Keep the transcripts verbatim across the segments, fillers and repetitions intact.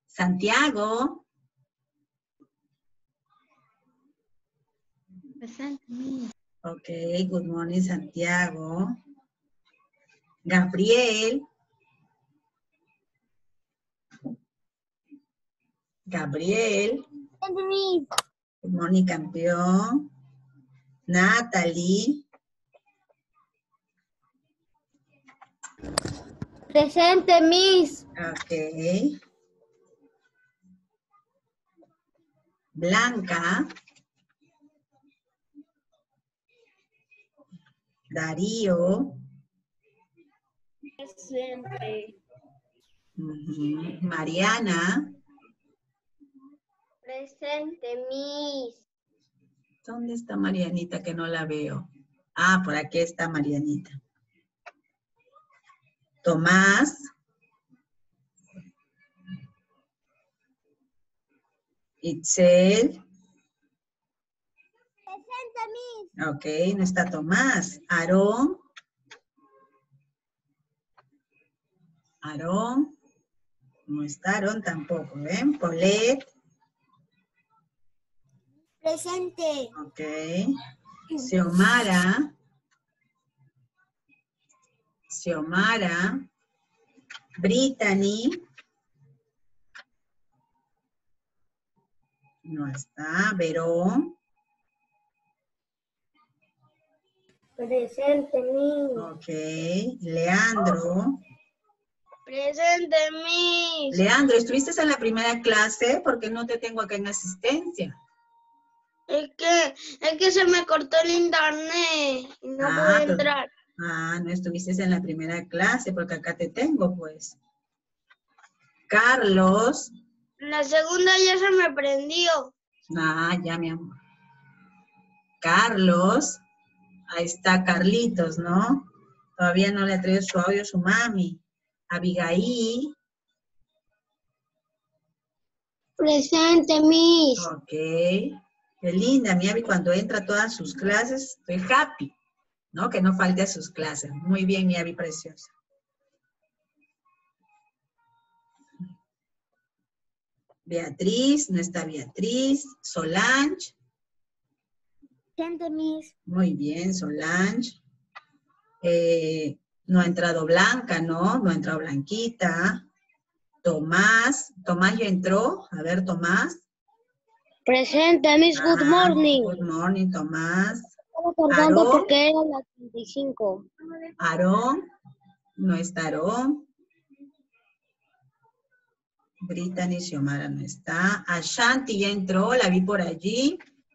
Santiago. Present, Miss. Okay, good morning, Santiago. Gabriel. Gabriel. Present, Miss. Good morning, campeón. Natalie. Presente, Miss. Okay. Blanca. Darío. Presente. Uh-huh. Mariana. Presente, Miss. ¿Dónde está Marianita que no la veo? Ah, por aquí está Marianita. Tomás. Itzel. Presente, Miss. Ok, no está Tomás. Aarón. Aarón. No está Aarón tampoco, ¿ven? Paulette. Presente. Ok. Xiomara. Xiomara. Brittany. No está. Verón. Presente, Miss. Ok. Leandro. Presente, Miss. Leandro, ¿estuviste en la primera clase? Porque no te tengo acá en asistencia. Es que, es que se me cortó el internet y no Ah, pude pero- entrar. Ah, no estuviste en la primera clase porque acá te tengo, pues. Carlos. La segunda ya se me prendió. Ah, ya, mi amor. Carlos. Ahí está Carlitos, ¿no? Todavía no le ha traído su audio a su mami. Abigail. Presente, Miss. Ok. Qué linda, mi Abby, cuando entra a todas sus clases, estoy happy, ¿no? Que no falte a sus clases. Muy bien, mi Abby preciosa. Beatriz, no está Beatriz. Solange. Presente, Miss. Muy bien, Solange. Eh, no ha entrado Blanca, ¿no? No ha entrado Blanquita. Tomás. Tomás ya entró. A ver, Tomás. Presente, Miss. Good Ajá. morning. Good morning, Tomás. Estaba cargando Aarón. porque era la treinta y cinco. Aarón. No está Aarón. Brittany Xiomara no está. Ashanti ya entró, la vi por allí.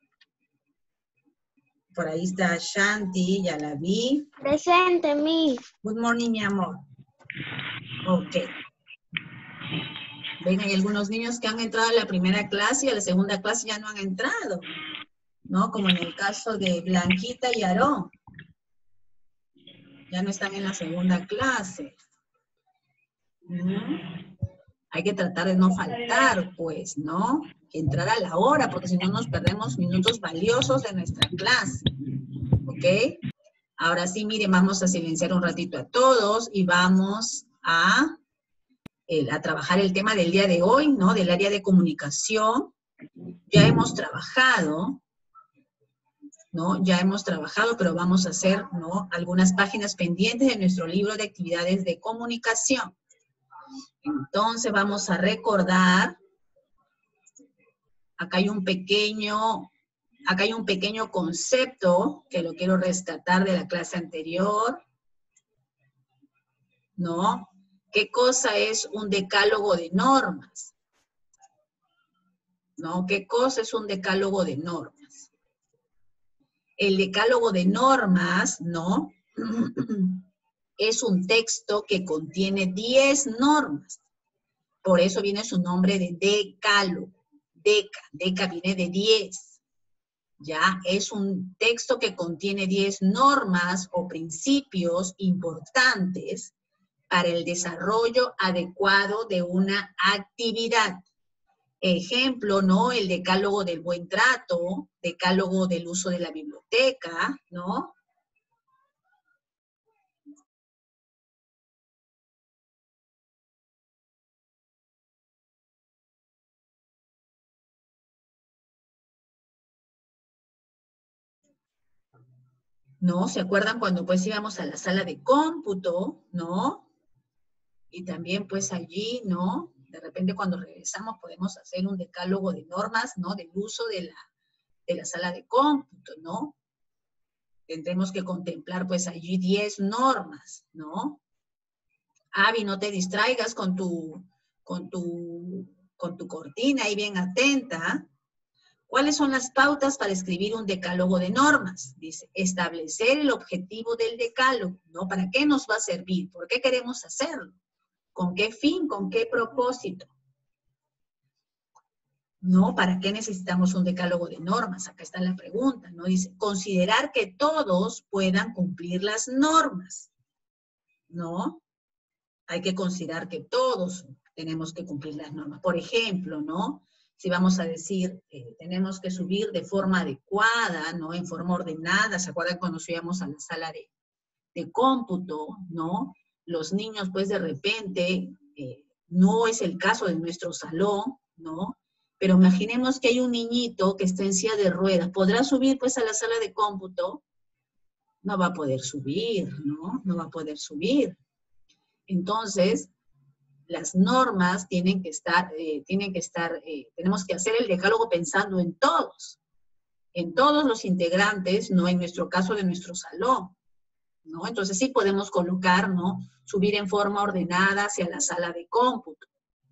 Por ahí está Ashanti, ya la vi. Presente, Miss. Good morning, mi amor. Ok. Ven, hay algunos niños que han entrado a la primera clase y a la segunda clase ya no han entrado, ¿no? Como en el caso de Blanquita y Aarón. Ya no están en la segunda clase. ¿Mm? Hay que tratar de no faltar, pues, ¿no? Entrar a la hora, porque si no nos perdemos minutos valiosos de nuestra clase. ¿Ok? Ahora sí, miren, vamos a silenciar un ratito a todos y vamos a, el, a trabajar el tema del día de hoy, ¿no? Del área de comunicación. Ya hemos trabajado, ¿no? Ya hemos trabajado, pero vamos a hacer, ¿no? Algunas páginas pendientes de nuestro libro de actividades de comunicación. Entonces vamos a recordar, acá hay un pequeño, acá hay un pequeño concepto que lo quiero rescatar de la clase anterior, ¿no? ¿Qué cosa es un decálogo de normas? ¿No? ¿Qué cosa es un decálogo de normas? El decálogo de normas, ¿no? Es un texto que contiene diez normas. Por eso viene su nombre de decálogo. Deca, deca viene de diez. ¿Ya? Es un texto que contiene diez normas o principios importantes para el desarrollo adecuado de una actividad. Ejemplo, ¿no? El decálogo del buen trato, decálogo del uso de la biblioteca, ¿no? ¿no? ¿Se acuerdan cuando pues íbamos a la sala de cómputo, ¿no? Y también pues allí, ¿no? De repente cuando regresamos podemos hacer un decálogo de normas, ¿no? Del uso de la, de la sala de cómputo, ¿no? Tendremos que contemplar pues allí diez normas, ¿no? Avi, no te distraigas con tu, con tu, con tu cortina ahí bien atenta. ¿Cuáles son las pautas para escribir un decálogo de normas? Dice, establecer el objetivo del decálogo, ¿no? ¿Para qué nos va a servir? ¿Por qué queremos hacerlo? ¿Con qué fin? ¿Con qué propósito? ¿No? ¿Para qué necesitamos un decálogo de normas? Acá está la pregunta, ¿no? Dice, considerar que todos puedan cumplir las normas, ¿no? Hay que considerar que todos tenemos que cumplir las normas. Por ejemplo, ¿no? Si vamos a decir, eh, tenemos que subir de forma adecuada, ¿no? En forma ordenada, ¿se acuerdan cuando subíamos a la sala de, de cómputo, ¿no? Los niños, pues, de repente, eh, no es el caso de nuestro salón, ¿no? Pero imaginemos que hay un niñito que está en silla de ruedas. ¿Podrá subir, pues, a la sala de cómputo? No va a poder subir, ¿no? No va a poder subir. Entonces, las normas tienen que estar, eh, tienen que estar, eh, tenemos que hacer el decálogo pensando en todos, en todos los integrantes, ¿no? En nuestro caso de nuestro salón, ¿no? Entonces sí podemos colocar, ¿no? Subir en forma ordenada hacia la sala de cómputo,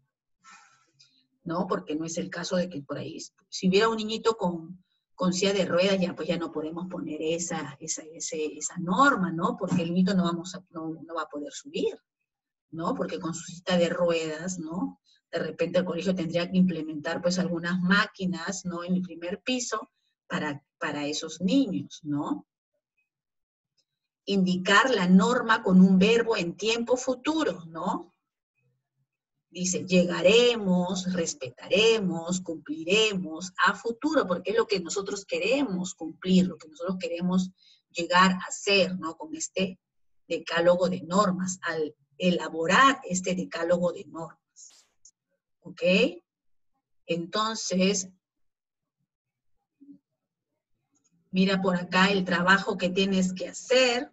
¿no? Porque no es el caso de que por ahí, si hubiera un niñito con, con silla de ruedas, ya pues ya no podemos poner esa, esa, ese, esa norma, ¿no? Porque el niñito no, vamos a, no, no va a poder subir, ¿no? Porque con su silla de ruedas, ¿no? De repente el colegio tendría que implementar pues algunas máquinas, ¿no? En el primer piso para, para esos niños, ¿no? Indicar la norma con un verbo en tiempo futuro, ¿no? Dice, llegaremos, respetaremos, cumpliremos a futuro, porque es lo que nosotros queremos cumplir, lo que nosotros queremos llegar a hacer, ¿no? Con este decálogo de normas, al elaborar este decálogo de normas. ¿Ok? Entonces, mira por acá el trabajo que tienes que hacer,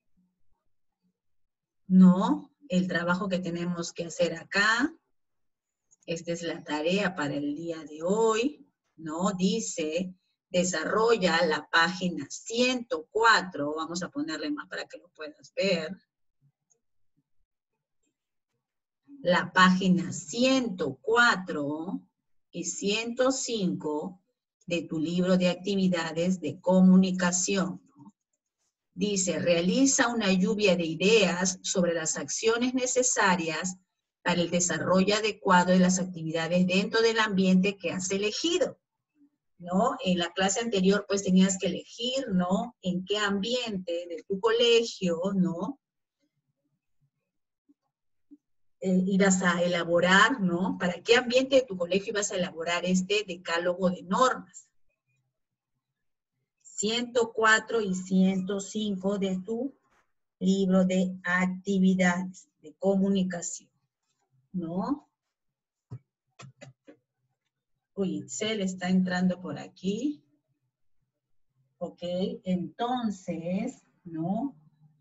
¿no? El trabajo que tenemos que hacer acá. Esta es la tarea para el día de hoy, ¿no? Dice, desarrolla la página ciento cuatro, vamos a ponerle más para que lo puedas ver. La página ciento cuatro y ciento cinco de tu libro de actividades de comunicación, ¿no? Dice, realiza una lluvia de ideas sobre las acciones necesarias para el desarrollo adecuado de las actividades dentro del ambiente que has elegido, ¿no? En la clase anterior, pues, tenías que elegir, ¿no? En qué ambiente de tu colegio, ¿no? Eh, ibas a elaborar, ¿no? ¿Para qué ambiente de tu colegio ibas a elaborar este decálogo de normas? ciento cuatro y ciento cinco de tu libro de actividades de comunicación, ¿no? Uy, Itzel está entrando por aquí. Ok, entonces, ¿no?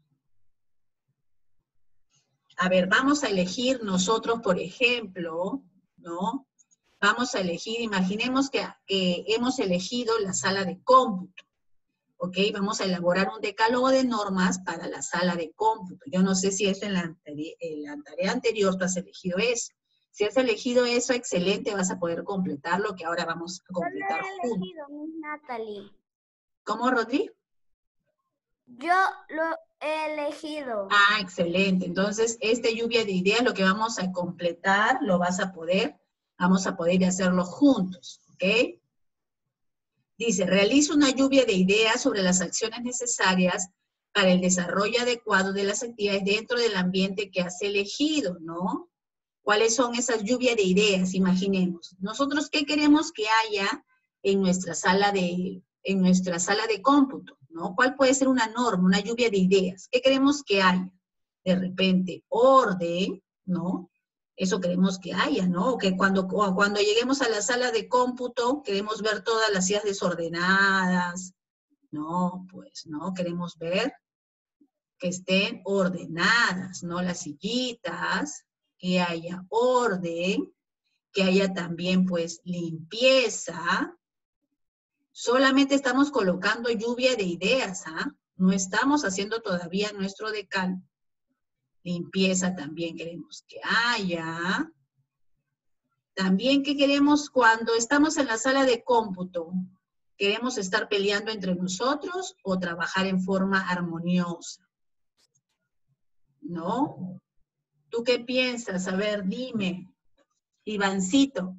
A ver, vamos a elegir nosotros, por ejemplo, ¿no? Vamos a elegir, imaginemos que, que hemos elegido la sala de cómputo. ¿Ok? Vamos a elaborar un decálogo de normas para la sala de cómputo. Yo no sé si eso en la, en la tarea anterior tú has elegido eso. Si has elegido eso, excelente, vas a poder completar lo que ahora vamos a completar juntos. Yo lo he elegido, Miss Natalie. ¿Cómo, Rodri? Yo lo he elegido. Ah, excelente. Entonces, esta lluvia de ideas, lo que vamos a completar, lo vas a poder, vamos a poder hacerlo juntos, ¿ok? Dice, realiza una lluvia de ideas sobre las acciones necesarias para el desarrollo adecuado de las actividades dentro del ambiente que has elegido, ¿no? ¿Cuáles son esas lluvias de ideas? Imaginemos. Nosotros, ¿qué queremos que haya en nuestra sala de, en nuestra sala de cómputo, ¿no? ¿Cuál puede ser una norma, una lluvia de ideas? ¿Qué queremos que haya? De repente, orden, ¿no? Eso queremos que haya, ¿no? Que cuando, cuando lleguemos a la sala de cómputo, queremos ver todas las sillas desordenadas, No, pues, no, queremos ver que estén ordenadas, ¿no? Las sillitas, que haya orden, que haya también, pues, limpieza. Solamente estamos colocando lluvia de ideas, ¿ah? No estamos haciendo todavía nuestro decálogo. Limpieza también queremos que haya. También, ¿qué queremos cuando estamos en la sala de cómputo? ¿Queremos estar peleando entre nosotros o trabajar en forma armoniosa? ¿No? ¿Tú qué piensas? A ver, dime. Ivancito.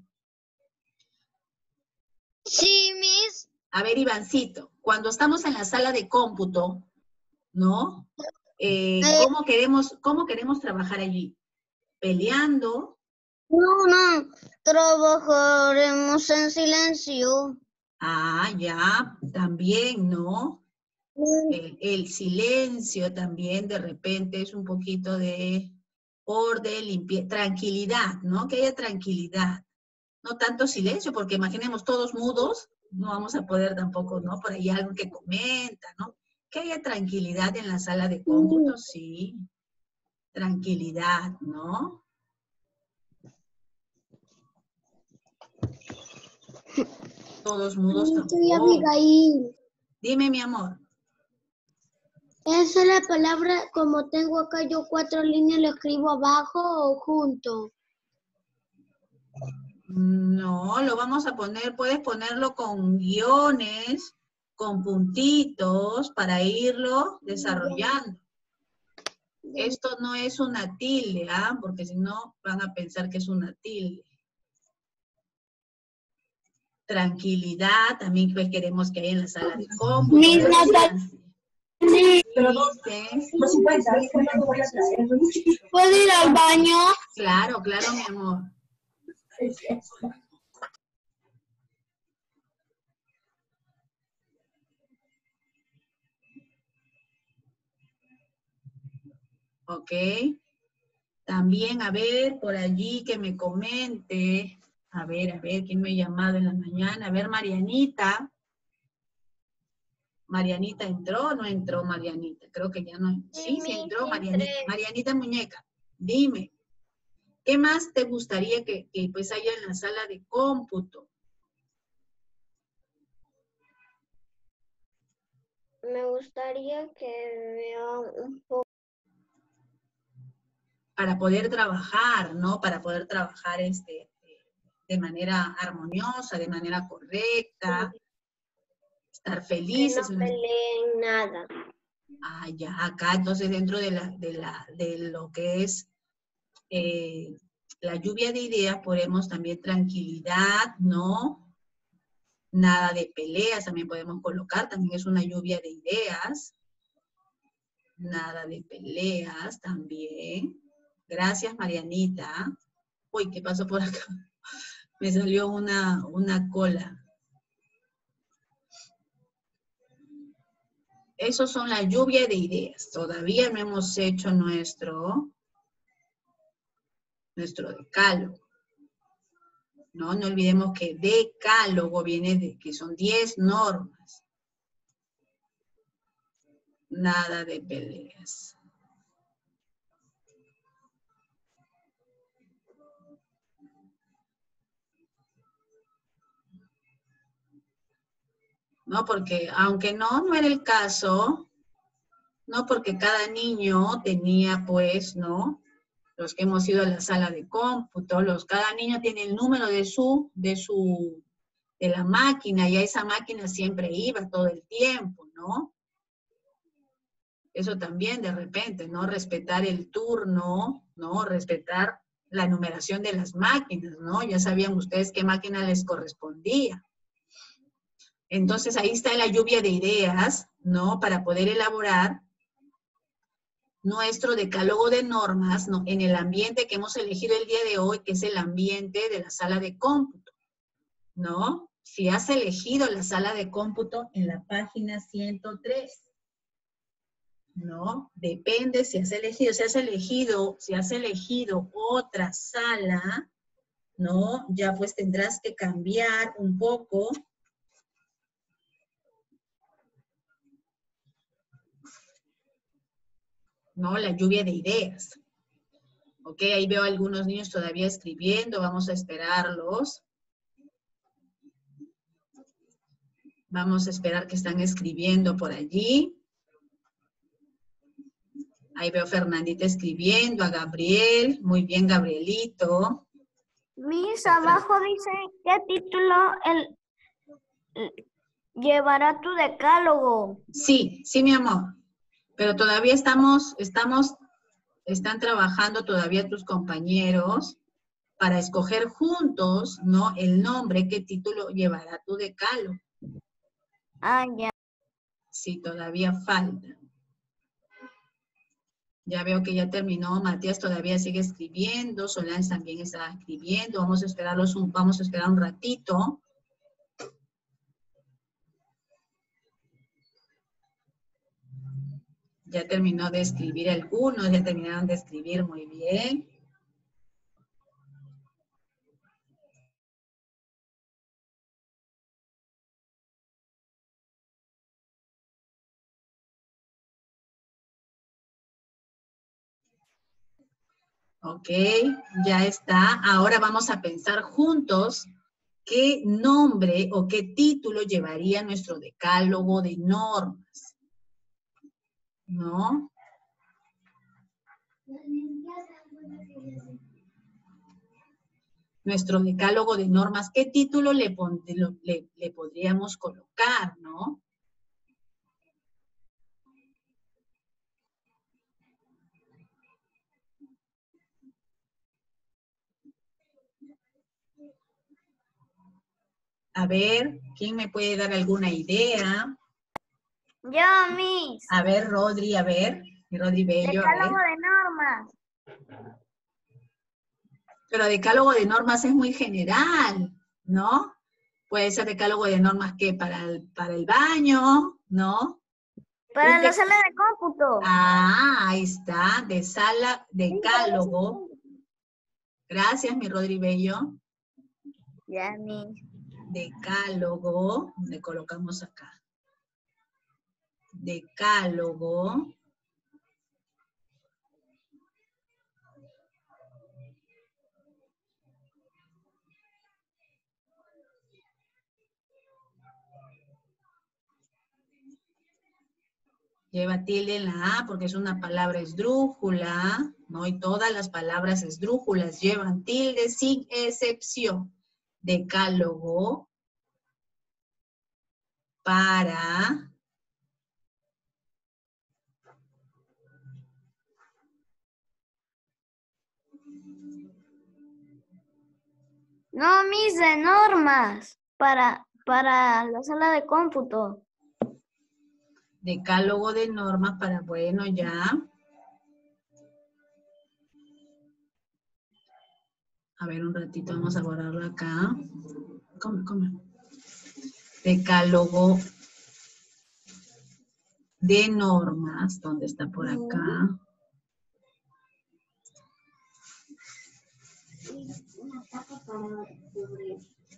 Sí, Miss. A ver, Ivancito, cuando estamos en la sala de cómputo, ¿no? Eh, Eh, ¿cómo, queremos, ¿Cómo queremos trabajar allí? ¿Peleando? no, no. Trabajaremos en silencio. Ah, ya, también, ¿no? Mm, El, el silencio también de repente es un poquito de orden, limpieza, tranquilidad, ¿no? Que haya tranquilidad. No tanto silencio, porque imaginemos todos mudos, no vamos a poder tampoco, ¿no? Por ahí algo que comenta, ¿no? Que haya tranquilidad en la sala de cómputo, sí. Tranquilidad, ¿no? Todos mudos Soy tampoco. Abigail. Dime, mi amor. Esa es la palabra, como tengo acá yo cuatro líneas, ¿lo escribo abajo o junto? No, lo vamos a poner, puedes ponerlo con guiones, con puntitos, para irlo desarrollando. Esto no es una tilde, ¿ah? Porque si no van a pensar que es una tilde. Tranquilidad, también pues queremos que haya en la sala de cómputo. Mis Dice, ¿puedo ir al baño? claro, claro, mi amor. Ok. También, a ver, por allí que me comente. A ver, a ver, ¿quién me ha llamado en la mañana? A ver, Marianita. ¿Marianita entró o no entró Marianita? Creo que ya no. Sí, sí entró Marianita. Marianita Muñeca, dime, ¿qué más te gustaría que, que pues haya en la sala de cómputo? Me gustaría que vea un poco. Para poder trabajar, ¿no? Para poder trabajar este, de manera armoniosa, de manera correcta, estar felices. Que no peleen nada. Ah, ya, acá entonces dentro de, la, de, la, de lo que es eh, la lluvia de ideas ponemos también tranquilidad, ¿no? Nada de peleas también podemos colocar, también es una lluvia de ideas. Nada de peleas también. Gracias, Marianita. Uy, ¿qué pasó por acá? Me salió una, una cola. Esos son la lluvia de ideas. Todavía no hemos hecho nuestro, nuestro decálogo. No, no olvidemos que decálogo viene de que son diez normas. Nada de peleas. ¿No? Porque aunque no, no era el caso, ¿no? Porque cada niño tenía, pues, ¿no? Los que hemos ido a la sala de cómputo, los, cada niño tiene el número de su, de su, de la máquina, y a esa máquina siempre iba todo el tiempo, ¿no? Eso también de repente, ¿no? Respetar el turno, ¿no? Respetar la numeración de las máquinas, ¿no? Ya sabían ustedes qué máquina les correspondía. Entonces ahí está la lluvia de ideas, ¿no? Para poder elaborar nuestro decálogo de normas, ¿no? En el ambiente que hemos elegido el día de hoy, que es el ambiente de la sala de cómputo, ¿no? Si has elegido la sala de cómputo en la página ciento tres, ¿no? Depende si has elegido, si has elegido, si has elegido otra sala, ¿no? Ya pues tendrás que cambiar un poco ¿no? La lluvia de ideas. Ok, ahí veo a algunos niños todavía escribiendo, vamos a esperarlos. Vamos a esperar que están escribiendo por allí. Ahí veo a Fernandita escribiendo, a Gabriel. Muy bien, Gabrielito. Mis, abajo dice qué título el, el- llevará tu decálogo. Sí, sí, mi amor. Pero todavía estamos, estamos, están trabajando todavía tus compañeros para escoger juntos, ¿no? El nombre, qué título llevará tu decálogo. Ah, ya. Sí, todavía falta. Ya veo que ya terminó, Matías todavía sigue escribiendo, Solange también está escribiendo, vamos a esperarlos un, vamos a esperar un ratito. Ya terminó de escribir algunos, ya terminaron de escribir muy bien. Ok, ya está. Ahora vamos a pensar juntos qué nombre o qué título llevaría nuestro decálogo de normas, ¿no? Nuestro decálogo de normas, ¿qué título le, pon- le, le podríamos colocar, no? A ver, ¿quién me puede dar alguna idea? Yo, Miss. A ver, Rodri, a ver, Rodri Bello, a ver. Decálogo de normas. Pero decálogo de normas es muy general, ¿no? Puede ser decálogo de normas que para el, para el baño, ¿no? Para Un la de- sala de cómputo. ah, ahí está, de sala, Sí, para la sala de decálogo. cómputo. Gracias, mi Rodri Bello. Ya, Miss. Decálogo, le colocamos acá. Decálogo. Lleva tilde en la A porque es una palabra esdrújula, ¿no? Y todas las palabras esdrújulas llevan tilde sin excepción. Decálogo para No, Miss, de normas. Para, para la sala de cómputo. decálogo de normas para, bueno, ya. A ver, un ratito, vamos a borrarlo acá. Come, come. Decálogo de normas, ¿dónde está por acá? Una tapa para cubrir.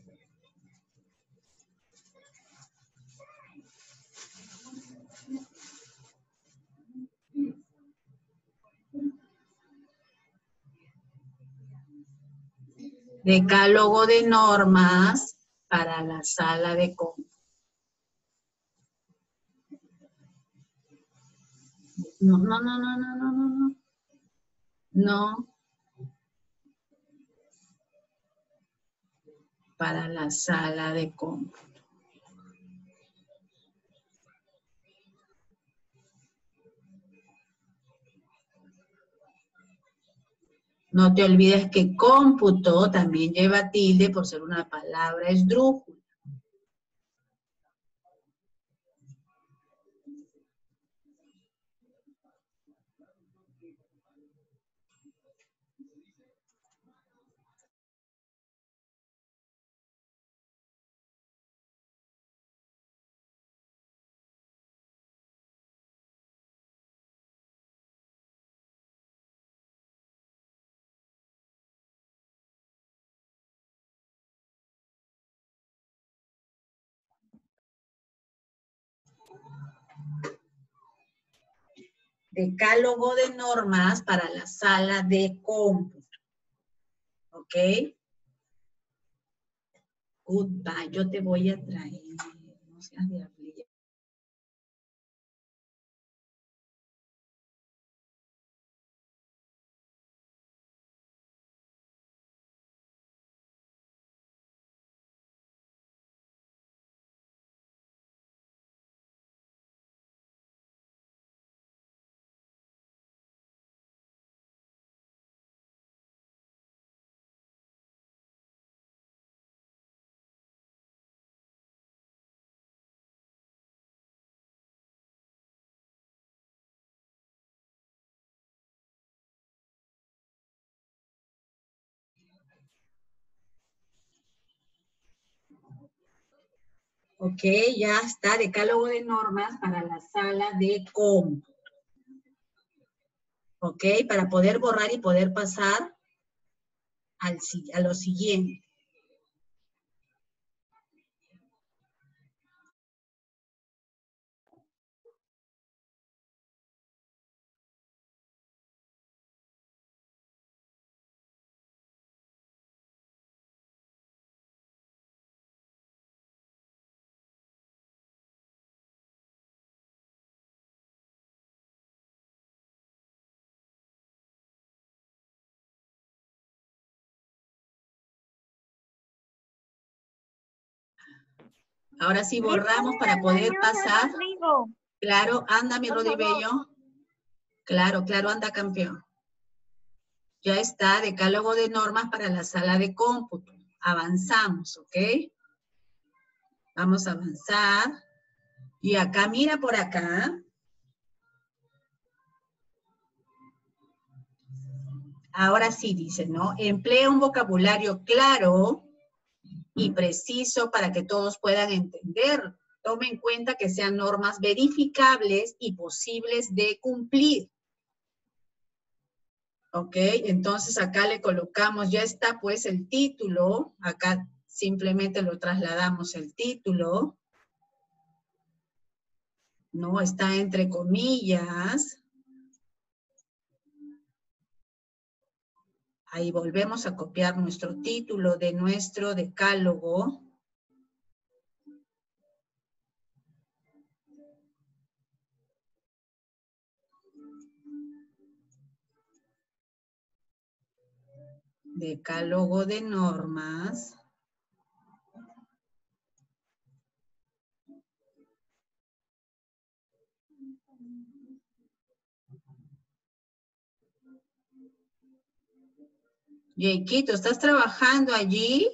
Decálogo de normas para la sala de cómputo. No, no, no, no, no, no, no, no. No. Para la sala de cómputo. No te olvides que cómputo también lleva tilde por ser una palabra esdrújula. decálogo de normas para la sala de cómputo. ¿Ok? Goodbye. Yo te voy a traer. No seas de afligir. Ok, ya está, decálogo de normas para la sala de cómputo. Ok, para poder borrar y poder pasar al, a lo siguiente. Ahora sí borramos para poder pasar. Claro, anda mi Rodibello. Claro, claro, anda campeón. Ya está, decálogo de normas para la sala de cómputo. Avanzamos, ¿ok? Vamos a avanzar. Y acá, mira por acá. Ahora sí dice, ¿no? Emplea un vocabulario claro y preciso para que todos puedan entender. Tome en cuenta que sean normas verificables y posibles de cumplir. Ok, entonces acá le colocamos, ya está pues el título, acá simplemente lo trasladamos el título, ¿no? Está entre comillas. Ahí volvemos a copiar nuestro título de nuestro decálogo. Decálogo de normas. Yeikito, ¿estás trabajando allí?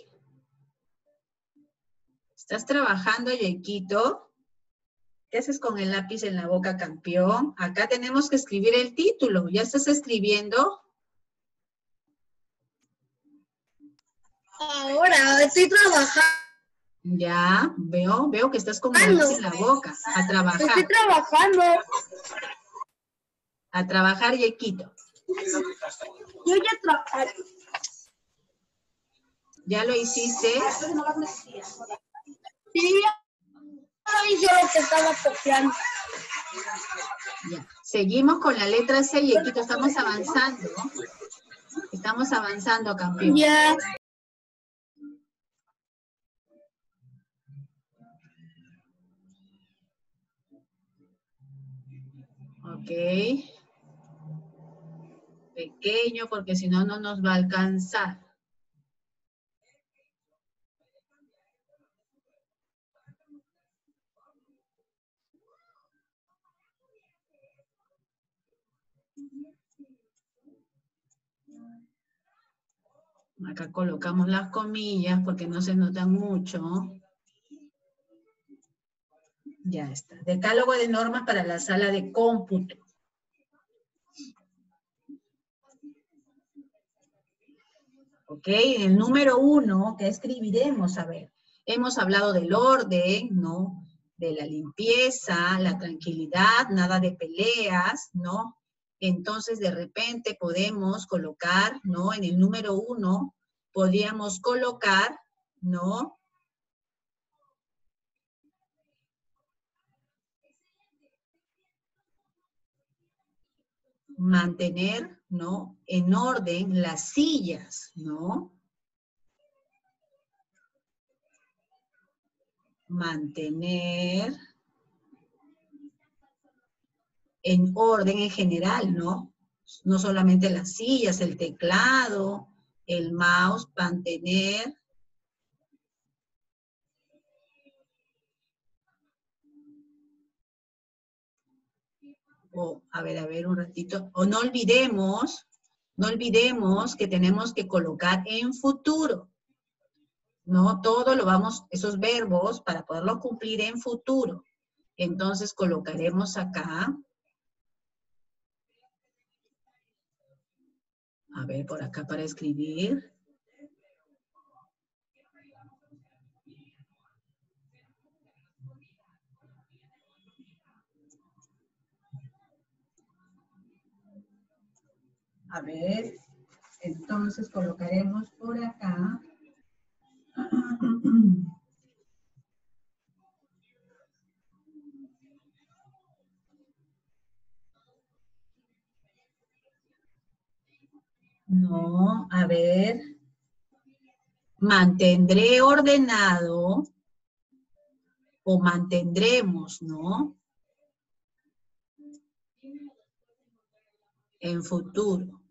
¿Estás trabajando, Yeikito? ¿Qué haces con el lápiz en la boca, campeón? Acá tenemos que escribir el título. ¿Ya estás escribiendo? Ahora estoy trabajando. Ya, veo, veo que estás con el lápiz en la boca. A trabajar. Estoy trabajando. A trabajar, Yeikito. Yo ya trabajé. ¿Ya lo hiciste? Sí, ya hice lo que estaba copiando. Ya. Seguimos con la letra C, Yeikito. Estamos avanzando. Estamos avanzando, campeón. Ya. Ok. Pequeño, porque si no, no nos va a alcanzar. Acá colocamos las comillas porque no se notan mucho. Ya está. Decálogo de normas para la sala de cómputo. Ok, el número uno que escribiremos, a ver, hemos hablado del orden, ¿no? De la limpieza, la tranquilidad, nada de peleas, ¿no? Entonces, de repente podemos colocar, ¿no? En el número uno, podríamos colocar, ¿no? mantener, ¿no? En orden las sillas, ¿no? Mantener en orden en general, ¿no? No solamente las sillas, el teclado, el mouse, mantener. O, a ver, a ver, un ratito. O no olvidemos, no olvidemos que tenemos que colocar en futuro. No, todo lo vamos, esos verbos, para poderlos cumplir en futuro. Entonces colocaremos acá. A ver, por acá para escribir. A ver, entonces colocaremos por acá. No, a ver. Mantendré ordenado o mantendremos, ¿no? En futuro.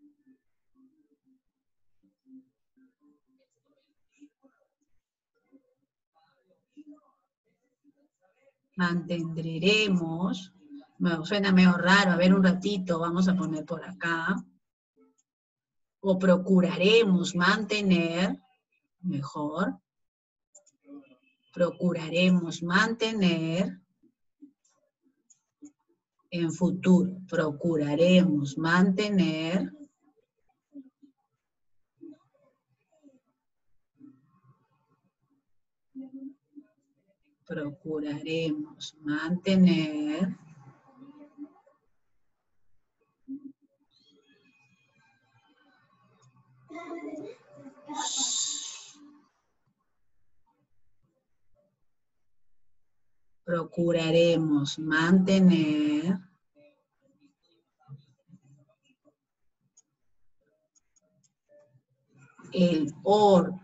Mantendremos. Bueno, suena medio raro. A ver un ratito, vamos a poner por acá. O procuraremos mantener, mejor. Procuraremos mantener en futuro. Procuraremos mantener procuraremos mantener procuraremos mantener el orden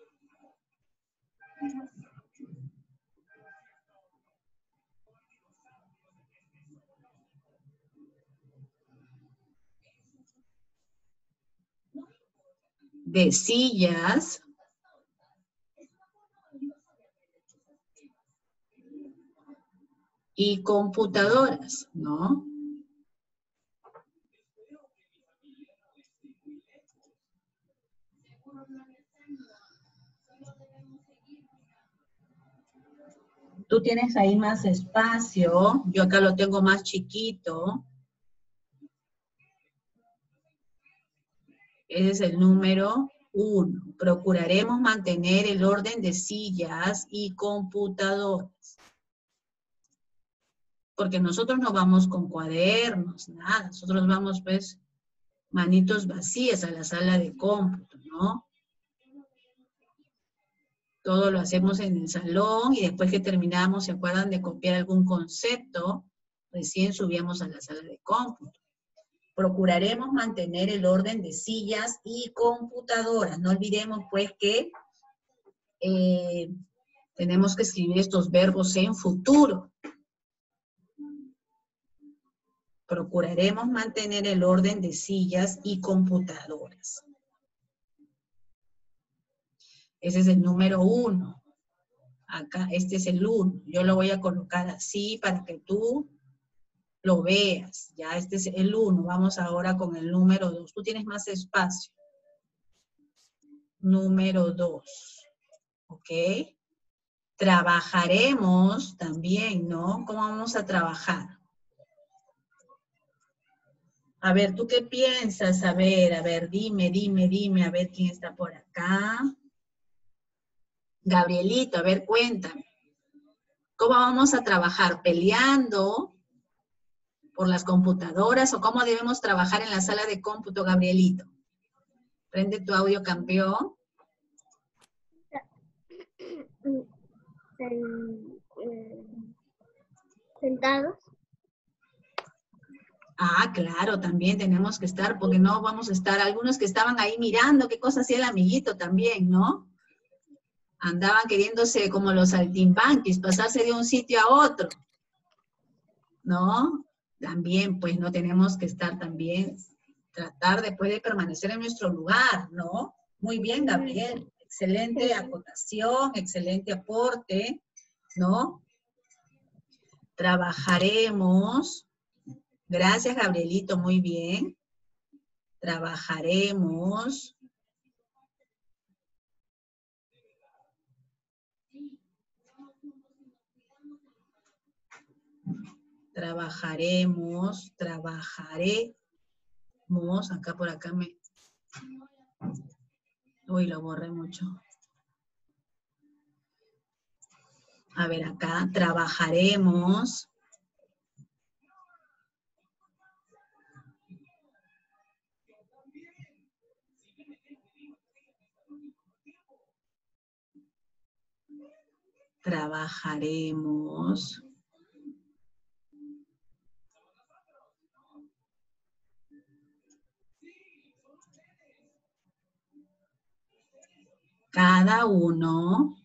de sillas y computadoras, ¿no? Tú tienes ahí más espacio, yo acá lo tengo más chiquito. Ese es el número uno. Procuraremos mantener el orden de sillas y computadoras. Porque nosotros no vamos con cuadernos, nada. Nosotros vamos, pues, manitos vacías a la sala de cómputo, ¿no? Todo lo hacemos en el salón y después que terminamos, ¿se acuerdan de copiar algún concepto? Recién subíamos a la sala de cómputo. Procuraremos mantener el orden de sillas y computadoras. No olvidemos, pues, que eh, tenemos que escribir estos verbos en futuro. Procuraremos mantener el orden de sillas y computadoras. Ese es el número uno. Acá, este es el uno. Yo lo voy a colocar así para que tú lo veas. Ya, este es el uno. Vamos ahora con el número dos. Tú tienes más espacio. Número dos. ¿Ok? Trabajaremos también, ¿no? ¿Cómo vamos a trabajar? A ver, ¿tú qué piensas? A ver, a ver, dime, dime, dime, a ver quién está por acá. Gabrielito, a ver, cuéntame. ¿Cómo vamos a trabajar? ¿Peleando por las computadoras o cómo debemos trabajar en la sala de cómputo, Gabrielito? Prende tu audio, campeón. Sentados. Ah, claro, también tenemos que estar, porque no vamos a estar, algunos que estaban ahí mirando qué cosa hacía el amiguito también, ¿no? Andaban queriéndose como los saltimbanquis, pasarse de un sitio a otro, ¿no? También, pues, no tenemos que estar también, tratar después de permanecer en nuestro lugar, ¿no? Muy bien, Gabriel. Excelente acotación, excelente aporte, ¿no? Trabajaremos. Gracias, Gabrielito, muy bien. Trabajaremos. Trabajaremos, trabajaremos. Acá por acá me... Uy, lo borré mucho. A ver, acá, trabajaremos. Trabajaremos. Cada uno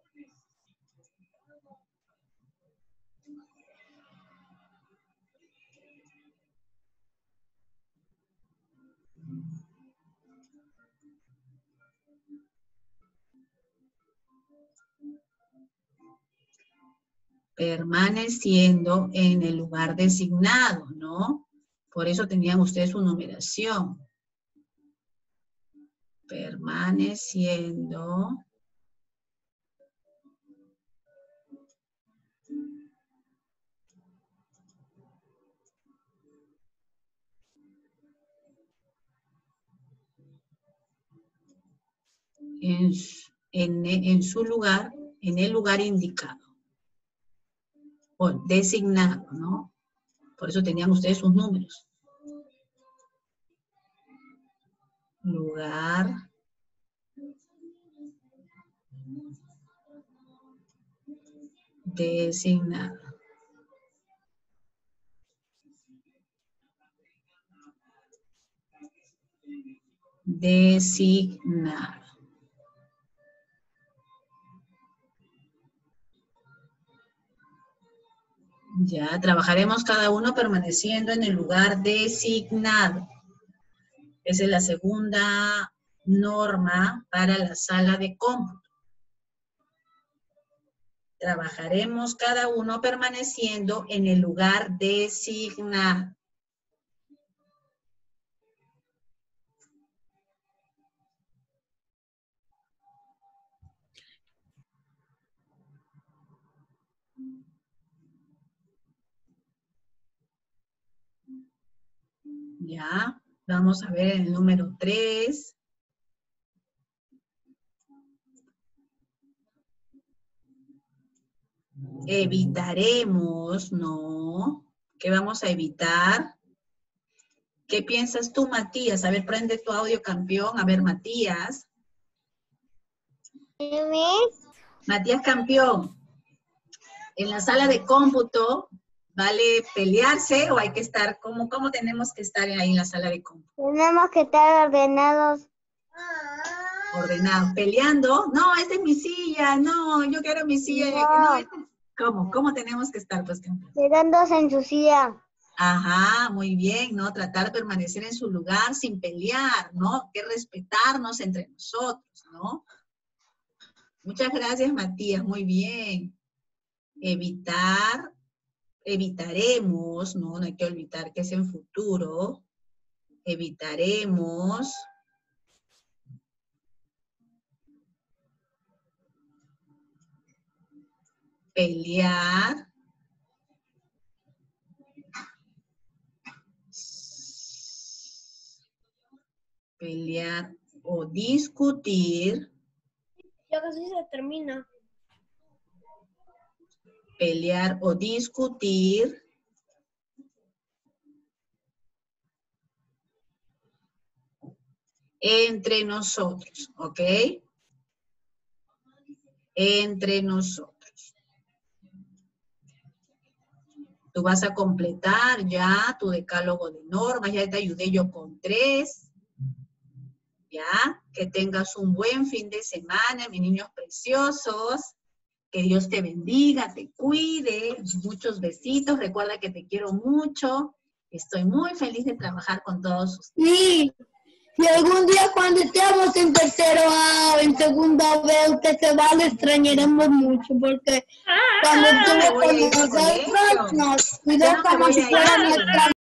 permaneciendo en el lugar designado, ¿no? Por eso tenían ustedes su numeración. Permaneciendo en, en, en su lugar, en el lugar indicado. O designado, ¿no? Por eso tenían ustedes sus números. Lugar designado. Designado. Ya, trabajaremos cada uno permaneciendo en el lugar designado. Esa es la segunda norma para la sala de cómputo. Trabajaremos cada uno permaneciendo en el lugar designado. Ya, vamos a ver el número tres. Evitaremos, no. ¿Qué vamos a evitar? ¿Qué piensas tú, Matías? A ver, prende tu audio, campeón. A ver, Matías. Matías, campeón. En la sala de cómputo, ¿vale pelearse o hay que estar? ¿Cómo, cómo tenemos que estar ahí en la sala de cómputo? Tenemos que estar ordenados. Ordenados. ¿Peleando? No, esta es mi silla. No, yo quiero mi silla. No. No, esta... ¿Cómo? ¿Cómo tenemos que estar, pues, campeón? Quedándose en su silla. Ajá, muy bien, ¿no? Tratar de permanecer en su lugar sin pelear, ¿no? Que respetarnos entre nosotros, ¿no? Muchas gracias, Matías, muy bien. Evitar, evitaremos, ¿no? No hay que olvidar que es en futuro. Evitaremos. Pelear. Pelear o discutir. Ya casi se termina. Pelear o discutir. Entre nosotros, ¿ok? Entre nosotros. Tú vas a completar ya tu decálogo de normas, ya te ayudé yo con tres. Ya, que tengas un buen fin de semana, mis niños preciosos. Que Dios te bendiga, te cuide. Muchos besitos. Recuerda que te quiero mucho. Estoy muy feliz de trabajar con todos ustedes. Sí. Si algún día cuando estemos en tercero A o en segunda B usted se va, le extrañaremos mucho porque cuando me estuvo voy a con ir al nosotros colegio. nos Yo cuidó no me como voy si a fuera ir. nuestra